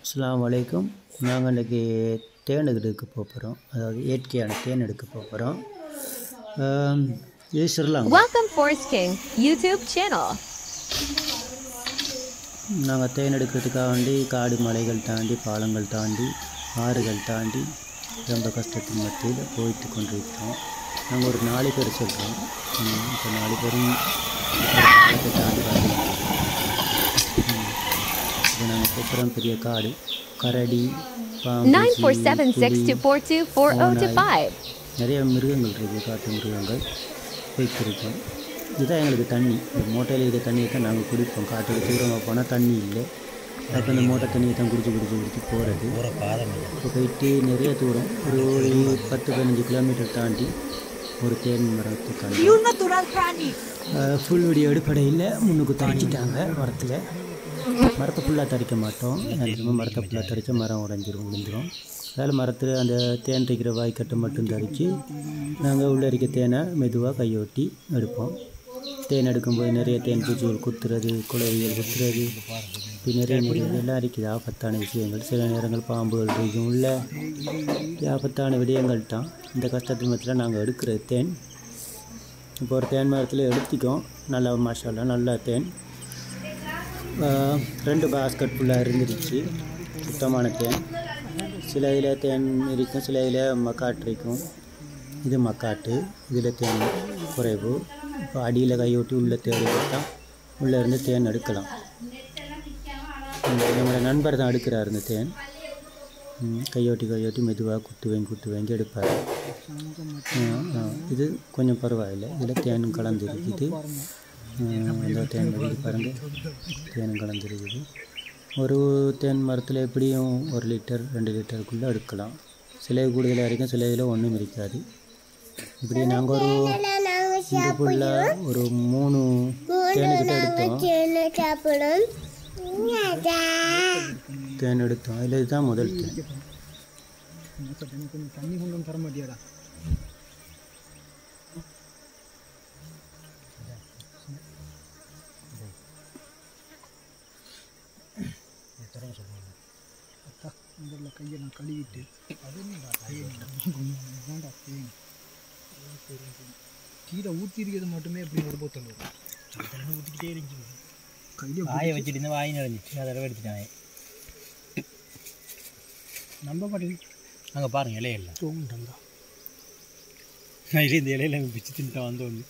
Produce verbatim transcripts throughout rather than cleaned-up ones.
அஸ்ஸலாமு அலைக்கும். நாங்கள் இன்றைக்கி தேன் எடுக்க போகிறோம். அதாவது இயற்கையான தேன் எடுக்க போகிறோம். இது Sri Lanka. Welcome Forest King YouTube channel. நாங்கள் தேன் எடுக்கிறதுக்காக வேண்டி காடு மலைகள் தாண்டி பாலங்கள் தாண்டி ஆறுகள் தாண்டி ரொம்ப கஷ்டத்தின் மத்தியில் போயிட்டு கொண்டிருக்கிறோம். நாங்கள் ஒரு நாலு பேர் சொல்கிறோம். இப்போ நாலு பேரும் தாண்டி வரணும். இது நாங்கள் போகிறோம் பெரிய காடு, கரடி, nine four seven six two four two four zero two five. நிறைய மிருகங்கள் இருக்குது, காட்டு மிருகங்கள் போய்க்கிருக்கோம். இதுதான் எங்களுக்கு தண்ணி. இந்த மூட்டையில் இருக்க தண்ணியை தான் நாங்கள் குடிப்போம். காட்டுக்கு தூரமாக போனால் தண்ணி இல்லை. அப்போ இந்த மூட்டை தண்ணியை தான் குடிச்சு குடிச்சு குடிச்சு போகிறது. இப்போ போயிட்டு நிறைய தூரம் ஒரு பத்து பதினஞ்சு கிலோமீட்டர் தாண்டி ஒரு தேன் மரத்துக்காண்டி ஃபுல் வீடியோ எடுப்படையில் முன்னுக்கு தரிச்சிட்டாங்க. மரத்தில் மரத்தை ஃபுல்லாக தரிக்க மாட்டோம். மரத்தை ஃபுல்லாக தரித்தா மரம் உடஞ்சிரும், விழுந்துடும். அதில் மரத்தில் அந்த தேன் தைக்கிற வாய்க்கட்டை மட்டும் தரித்து நாங்கள் உள்ளே இருக்க தேனை மெதுவாக கையொட்டி எடுப்போம். தேன் எடுக்கும்போது நிறைய தேன் பூச்சிகள் குத்துறது, குளவிகள் குத்துறது, இப்போ நிறைய நிறைய எல்லாம் இருக்குது. ஆபத்தான விஷயங்கள். சில நேரங்கள் பாம்புகள் இருக்கும். உள்ள ஆபத்தான விடயங்கள் தான். இந்த கஷ்டத்து மத்தியில் நாங்கள் எடுக்கிற தேன். இப்போ ஒரு தேன் மரத்தில் எடுத்துக்கோம். நல்லா மாஷால்லா நல்லா தேன். ரெண்டு பாஸ்கட் ஃபுல்லாக இருந்துருச்சு. சுத்தமான தேன். சில இதில் தேன் இருக்கும், சில இதில் மக்காட்டு இருக்கும். இது மக்காட்டு, இதில் தேன் குறைவு. இப்போ அடியில் கையொட்டி உள்ளே தேடி பார்த்தா உள்ளே இருந்து தேன் எடுக்கலாம். நம்மளோட நண்பர் தான் எடுக்கிறார் இந்த தேன். கையொட்டி கையொட்டி மெதுவாக குத்து வாங்கி குத்து வாங்கி எடுப்பார். இது கொஞ்சம் பரவாயில்லை. இதில் தேனும் கலந்துருக்குது. அந்த தேன் வெளியே பாருங்கள், தேனும் கலந்துருக்குது. ஒரு தேன் மரத்தில் எப்படியும் ஒரு லிட்டர் ரெண்டு லிட்டருக்குள்ளே எடுக்கலாம். சில கூடுதலாக இருக்கும், சில இதில் ஒன்றும் இருக்காது. இப்படி நாங்கள் ஒரு இந்த ஃபுல்லாக ஒரு மூணு தேனுக்கிட்ட எடுத்தோம். தேன் எடுத்தோம். இல்லை இதுதான் முதல் தேன். தண்ணி கொண்டு தர மாட்டியாடா? கையெல்லாம் கழுவிட்டு கீழே ஊற்றி இருக்கிறது மட்டுமே எப்படி ஒரு போத்தல் ஊற்றிக்கிட்டே இருக்கு. கையில் வாயை வச்சுட்டு இருந்தால் வாய் நிறைஞ்சிச்சு. அதை எடுத்துட்டாங்க. நம்ப மாட்டேங்குது. அங்கே பாருங்கள், இலையெல்லாம் தூங்கிட்டாங்க. நான் இல்லை இந்த இலையில பிச்சு தின்ட்டா வந்து ஒன்று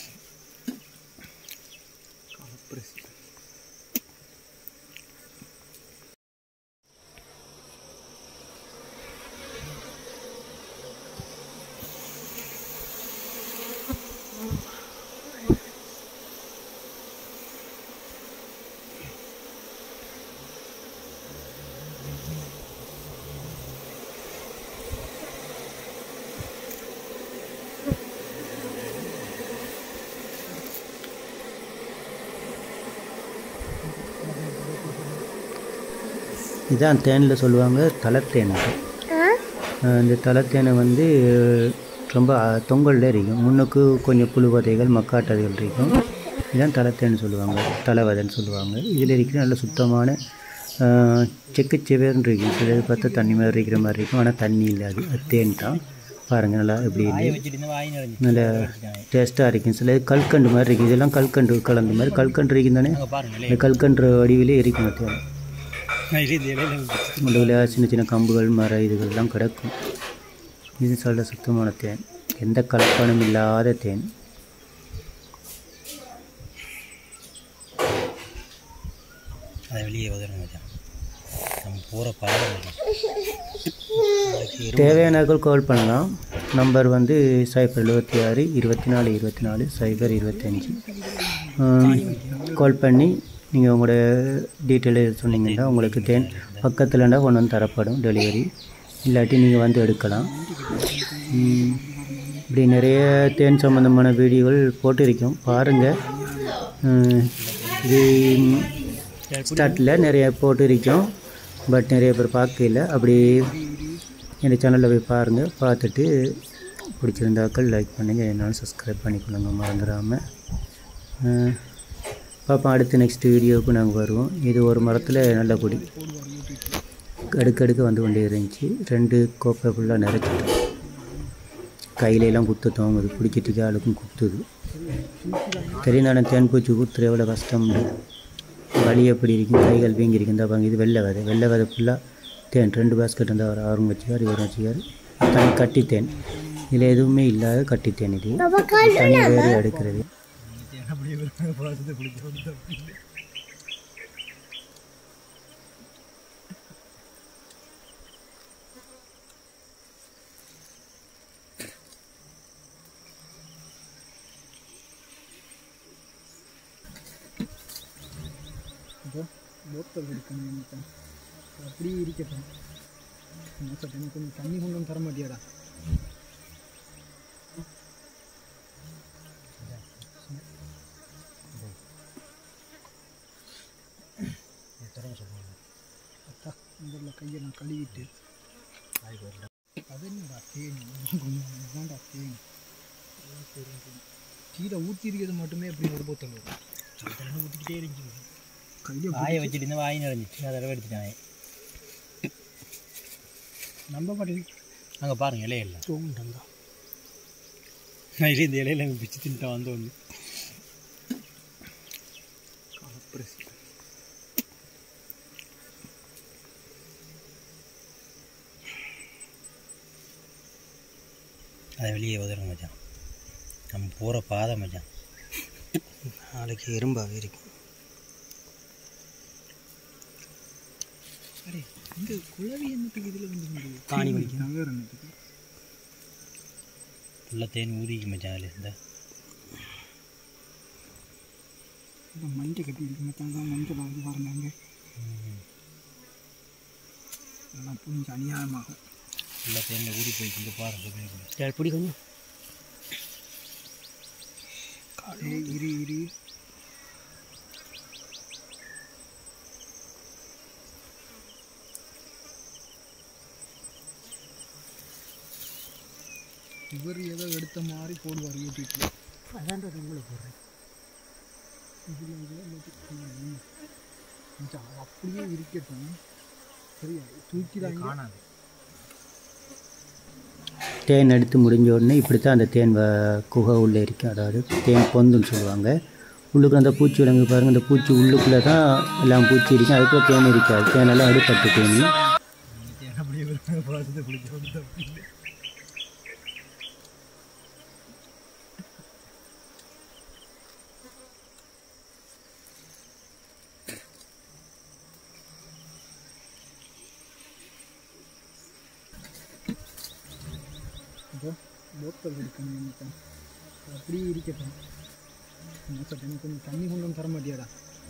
இதான் தேனில் சொல்லுவாங்க தலைத்தேன். இந்த தலைத்தேனை வந்து ரொம்ப தொங்கலில் இருக்கும். முன்னுக்கு கொஞ்சம் புழுவதைகள் மக்காட்டதைகள் இருக்கும். இதுதான் தலைத்தேன்னு சொல்லுவாங்க, தலைவதைன்னு சொல்லுவாங்க. இதில் இருக்கிற நல்ல சுத்தமான செக்குச்செவேர்னு இருக்கும். சில பார்த்தா தண்ணி மாதிரி இருக்கிற மாதிரி இருக்கும், ஆனால் தண்ணி இல்லை. அது அது தேன் தான். பாருங்கள் நல்லா எப்படி நல்ல டேஸ்ட்டாக இருக்கும். சில கல்கண்டு மாதிரி இருக்கும். இதெல்லாம் கல்கண்டு கலந்த மாதிரி கல்கண்டு இருக்கும் தானே. இந்த கல்கண்டு வடிவிலே இருக்கும் தேன். உள்ள சின்ன சின்ன கம்புகள் மர இதுகள்லாம் கிடக்கும். இது சொல்ல சுத்தமான தேன், எந்த கலப்படம் இல்லாத தேன். தேவையானவர்கள் கால் பண்ணலாம். நம்பர் வந்து சைபர் எழுபத்தி ஆறு இருபத்தி நாலு இருபத்தி நாலு சைபர் இருபத்தஞ்சி. கால் பண்ணி நீங்கள் உங்களோட டீட்டெயிலு சொன்னீங்கன்னா உங்களுக்கு தேன் பக்கத்துலண்டா கொண்டு வந்து தரப்படும் டெலிவரி. இல்லாட்டி நீங்கள் வந்து எடுக்கலாம். இப்படி நிறைய தேன் சம்மந்தமான வீடியோகள் போட்டிருக்கோம், பாருங்கள். இது ஸ்டார்ட்டில் நிறைய போட்டிருக்கோம், பட் நிறைய பேர் பார்க்கல. அப்படி என் சேனலில் போய் பாருங்கள். பார்த்துட்டு பிடிச்சிருந்தாக்கள் லைக் பண்ணுங்கள், என்னாலும் சப்ஸ்கிரைப் பண்ணிக்கொள்ளுங்க மறந்துடாமல். பார்ப்போம் அடுத்த நெக்ஸ்ட் வீடியோவுக்கு நாங்கள் வருவோம். இது ஒரு மரத்தில் நல்ல கொடி. அடுக்கடுக்கு வந்து கொண்டே இருந்துச்சு. ரெண்டு கோப்பை ஃபுல்லாக நிறச்சிட்டோம். கையிலெல்லாம் குத்த தோங்குது, பிடிக்கிறதுக்கு ஆளுக்கும் குத்துது. தெரிந்தான தேன் பூச்சி குத்துற எவ்வளோ கஷ்டம். வலி எப்படி இருக்கும், கைகள் வீங்கி இருக்கும். தான் பாருங்க, இது வெள்ளை விதை. வெள்ளை விதை ஃபுல்லாக தேன். ரெண்டு பாஸ்கெட் வந்து அவர் அவரும் வச்சுக்கார், இவரும் வச்சுக்கார். தனி கட்டித்தேன், இதில் எதுவுமே இல்லாத கட்டித்தேன். இது தனி வேறு எடுக்கிறது. போத்தல் இருக்கணும் அப்படி இருக்கட்டும். எனக்கு கொஞ்சம் தண்ணி கொண்டு தர மாட்டியாடா? அத்தா முதல்ல கையெல்லாம் கழுவிட்டு அது என்னடா தேன், இதுதான்டா தேன். கீழே ஊற்றி இருக்கிறது மட்டுமே எப்படி ஒரு போத்தல் வரும். தண்ணி ஊற்றிக்கிட்டே இருந்துச்சு. கையை வாயை வச்சுட்டு இருந்தால் வாய் நிறைஞ்சிச்சு. அதை எடுத்துட்டாங்க. நம்ப மாட்டேங்குது. அங்கே பாருங்கள், இலையில தூங்குட்டாங்க. நான் இல்லை, இந்த இலையில அங்கே பிச்சு தின்ட்டான் வந்து ஒன்று. அதை வெளியே உதறங்க மச்சான். நம்ம போகிற பாதை மச்சான் நாளைக்கு எறும்பாகவே இருக்கும். அரே இந்த குளவி என்னத்துக்கு இதில் வந்து காணி வலிக்கும் நகர் என்னத்துக்கு ஃபுல்லாக தேன் ஊறிக்கு மச்சான். அதில் இந்த மஞ்சள் கட்டி இருக்கு மச்சான். தான் மஞ்சள் ஆகுது பாருங்க. எல்லாம் புரிஞ்சு அநியாயமாகும். ஃபுல்லாக தேனில் ஊறி போயிட்டு இங்கே பாருங்க. பிடி கொஞ்சம் காலே இரு இரு. இவர் ஏதோ எடுத்த மாதிரி போடுவார் யூடியூப்பில். அதான் உங்களை போடுறேன். இதில் ஏதோ அப்படியே இருக்கட்டும். சரியா தூக்கிதான் காணாது. தேன் எடுத்து முடிஞ்ச உடனே இப்படி தான் அந்த தேன் குகை உள்ளே இருக்கும். அதாவது தேன் பொந்துன்னு சொல்லுவாங்க. உள்ளுக்கு அந்த பூச்சி விலங்கு பாருங்கள். அந்த பூச்சி உள்ளுக்குள்ளே தான் எல்லாம் பூச்சி இருக்கும். அதுக்குள்ளே தேன் இருக்காது. தேனெல்லாம் அடுப்பட்டு தேனி போத்தல் இருக்கணும் அப்படி இருக்கட்டும். எனக்கு கொஞ்சம் தண்ணி கொண்டு தர மாட்டியாடா?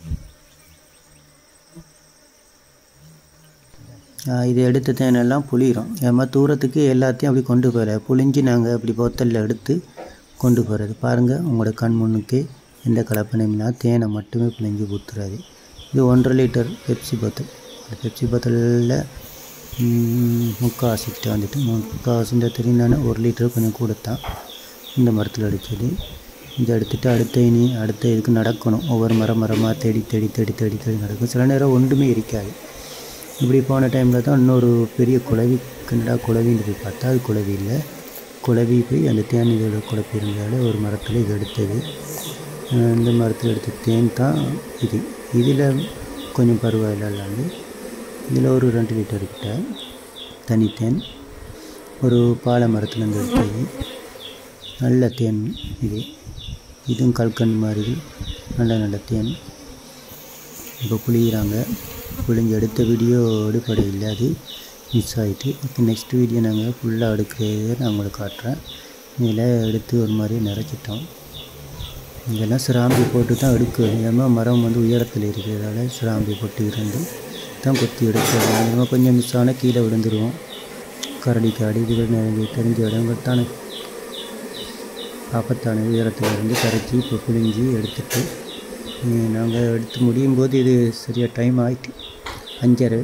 இது எடுத்த தேனெல்லாம் புளிகிறோம். ஏமா தூரத்துக்கு எல்லாத்தையும் அப்படி கொண்டு போகிற புளிஞ்சு நாங்கள் அப்படி போத்தலில் எடுத்து கொண்டு போகிறது. பாருங்கள், உங்களோட கண் முன்னுக்கு எந்த கலப்பனையும்னா தேனை மட்டுமே புளிஞ்சு ஊற்றுறாது. இது ஒன்றரை லிட்டர் பெப்சி போத்தல். அந்த பெப்சி போத்தலில் முக்கால்வாசிக்கிட்ட வந்துட்டு முக்கால்வாசின்ற தெரிந்தானே ஒரு லிட்டர் கொஞ்சம் கூடத்தான் இந்த மரத்தில் அடித்தது. இதை எடுத்துகிட்டு அடுத்த இனி அடுத்த இதுக்கு நடக்கணும். ஒவ்வொரு மரம் மரமாக தேடி தேடி தேடி தேடி தேடி நடக்கும். சில நேரம் ஒன்றுமே இருக்காது. இப்படி போன டைமில் தான் இன்னொரு பெரிய குளவி கண்டா குளவின்னு போய் பார்த்தா அது குளவி இல்லை. குளவி போய் அந்த தேன் இதோட குழப்பி இருந்தால ஒரு மரத்தில் இது எடுத்தது. இந்த மரத்தில் எடுத்த தேன் தான் இது. இதில் கொஞ்சம் பரவாயில்ல இல்லாமல் இதில் ஒரு ரெண்டு லிட்டர் கிட்ட தனித்தேன். ஒரு பாலை மரத்துலேருந்து எடுத்தது நல்ல தேன். இது இதுவும் கல்கண்டு மாதிரி நல்ல நல்ல தேன். இப்போ புளிகிறாங்க. புளிஞ்சு எடுத்த வீடியோ எடுப்படை இல்லை, அது மிஸ் ஆகிட்டு. இப்போ நெக்ஸ்ட் வீடியோ நாங்கள் ஃபுல்லாக எடுக்கிறத நான் உங்களுக்கு காட்டுறேன். இதில் எடுத்து ஒரு மாதிரி நிறச்சிட்டோம். இதெல்லாம் சிராம்பி போட்டு தான் எடுக்கணும். ஏன்னா மரம் வந்து உயரத்தில் இருக்கிறதால சிராம்பி போட்டு இருந்து தான் கொத்தி எடுக்கிறது. நம்ம கொஞ்சம் மிஸ் ஆனால் கீழே விழுந்துருவோம். கரடி காடி இதுகள் நிறைய தெரிஞ்ச இடங்கள் தானே ஆபத்தான உயரத்தில் இருந்து கரைச்சி இப்போ புளிஞ்சி எடுத்துட்டு நாங்கள் எடுத்து முடியும் போது இது சரியாக டைம் ஆகிட்டு அஞ்சரை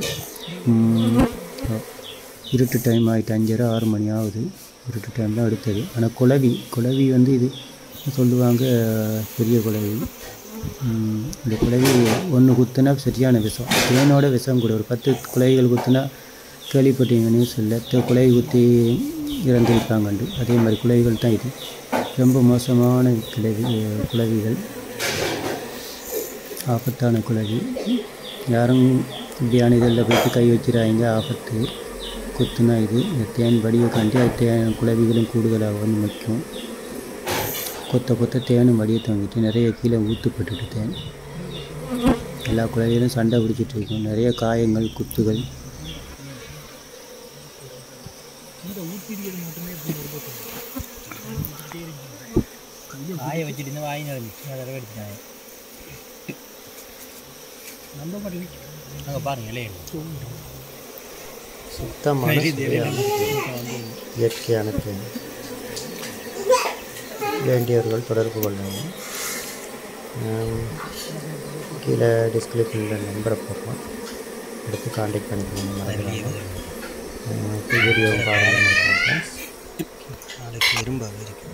இருட்டு டைம் ஆகிட்டு. அஞ்சரை ஆறு மணி ஆகுது. இருட்டு டைம் தான் எடுத்தது. ஆனால் குளவி குளவி வந்து இது சொல்லுவாங்க பெரிய குளவி. இந்த குளவி ஒன்று குத்துனா சரியான விஷம். தேனோட விஷம் கூட. ஒரு பத்து குளவிகள் குத்துனா கேள்விப்பட்டீங்க நியூஸில் குலை குத்தி இறந்துருக்காங்கண்டு. அதே மாதிரி குலைகள் தான் இது. ரொம்ப மோசமான கிளவி குளவிகள், ஆபத்தான குளவி. யாரும் இப்படியான இதில் போய்ட்டு கை வச்சிடாங்க, ஆபத்து. குத்துனா இது இந்த தேன் வடிவை காண்டி அது தேன் குளவிகளும் கூடுதலாக வந்து நிற்கும். கொத்த கொத்த தேனும் வடியை தங்கிட்டு நிறைய கீழே ஊற்றுப்பட்டுட்டு தேன் எல்லா குளவிகளும் சண்டை பிடிச்சிட்டு இருக்கும். நிறைய காயங்கள், குத்துகள். ஆய வச்சுட்டு வாய் நடந்துச்சு, அதை எடுத்துட்டாங்க. நம்ம மட்டும் அங்கே பாருங்க இலைய சுத்தமான இயற்கையான தேன். வேண்டியவர்கள் தொடர்பு கொள்ளவும். கீழே டிஸ்கிரிப்ஷனில் நம்பரை போடுறோம், எடுத்து கான்டாக்ட் பண்ணிக்கணும். மறந்துடாமல் வீடியோ பாருங்கள். நாளைக்கு எறும்பாக இருக்கு.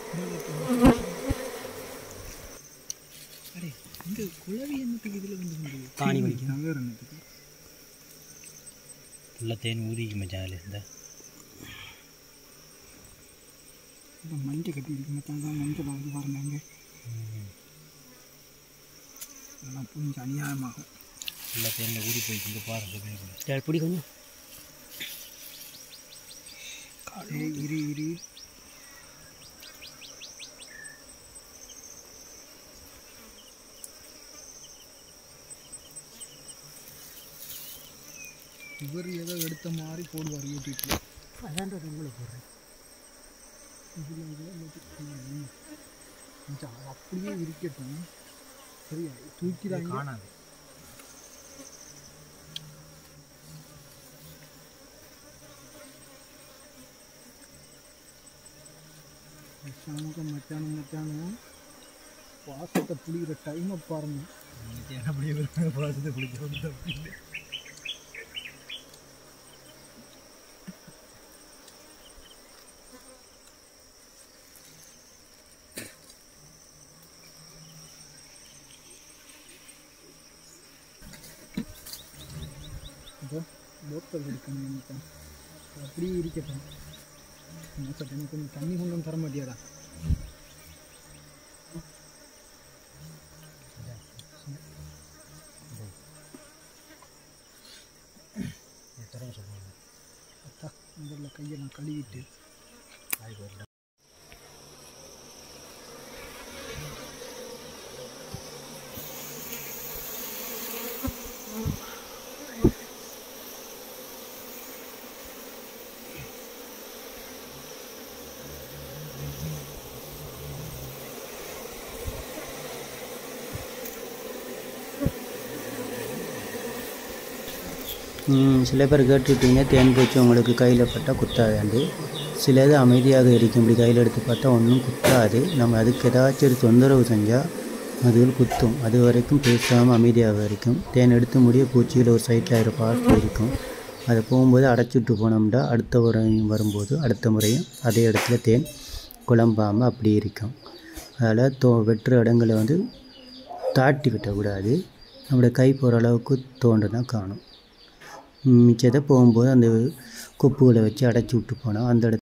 இந்த குளவி என்னத்துக்கு இதில் வந்து காணி வலிக்கும். வேறு என்னத்துக்கு ஃபுல்லாக தேன் ஊதிக்கு மச்சான். அதில் இந்த இப்போ மஞ்சள் கட்டி இருக்கு மச்சான். தான் மஞ்சள் வந்து பாருங்க, அதெல்லாம் கொஞ்சம் அநியாயமாகும். ஃபுல்லாக தேனில் ஊறி போயிட்டு இங்கே பாருங்க. பிடி கொஞ்சம் காலே இரு இரு இவர் ஏதோ எடுத்த மாதிரி போடுவார் யூடியூப்ல. அதான் உங்களை போடுறேன். இதில் அப்படியே இருக்கட்டும், சரியா? தூக்கிடாங்க, காணாது. மச்சானுக்கும் மச்சானும் மச்சானும் பாசத்தை புளிகிற டைமை பாருங்க. பாசத்தை புளிக்க அப்படின்னு லோக்கல் எடுக்கணும். அப்படியே இருக்கட்டும். எனக்கு கொஞ்சம் தண்ணி கொண்டு தர மாட்டியாடா? அத்தா முதல்ல கையெல்லாம் கழுவிட்டு சில பேர் கேட்டுருப்பீங்க, தேன் பூச்சி உங்களுக்கு கையில் பட்டால் குத்தாதாண்டு. சிலது அமைதியாக இருக்கும். இப்படி கையில் எடுத்து பார்த்தா ஒன்றும் குத்தாது. நம்ம அதுக்கு ஏதாச்சும் ஒரு தொந்தரவு செஞ்சால் அதுகள் குத்தும். அது வரைக்கும் பேசாமல் அமைதியாக இருக்கும். தேன் எடுத்து முடிய பூச்சியில் ஒரு சைட்டில் ஆயிரம் பாஸ்ட் இருக்கும். அதை போகும்போது அடைச்சிட்டு போனோம்னா அடுத்த முறையும் வரும்போது அடுத்த முறையும் அதே இடத்துல தேன் குழம்பாமல் அப்படி இருக்கும். அதில் தோ வெட்டுற இடங்களை வந்து தாட்டி வெட்டக்கூடாது. நம்மளோட கை போகிற அளவுக்கு தோண்டு தான் காணும். மிச்சத்தை போகும்போது அந்த கொப்புகளை வச்சு அடைச்சி விட்டு போனால் அந்த இடத்துல